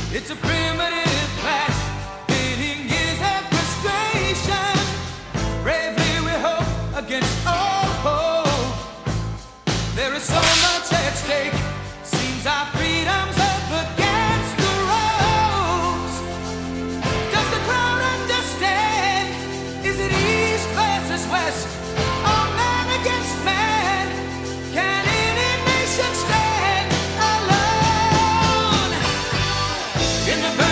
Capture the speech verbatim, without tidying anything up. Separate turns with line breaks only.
It's a primitive clash, feeling years of frustration. Bravely we hope against all hope. There is so much at stake. Seems our freedom's up against the ropes. Does the crowd understand? Is it east versus west? Or man against man? Can any nation stand alone? In the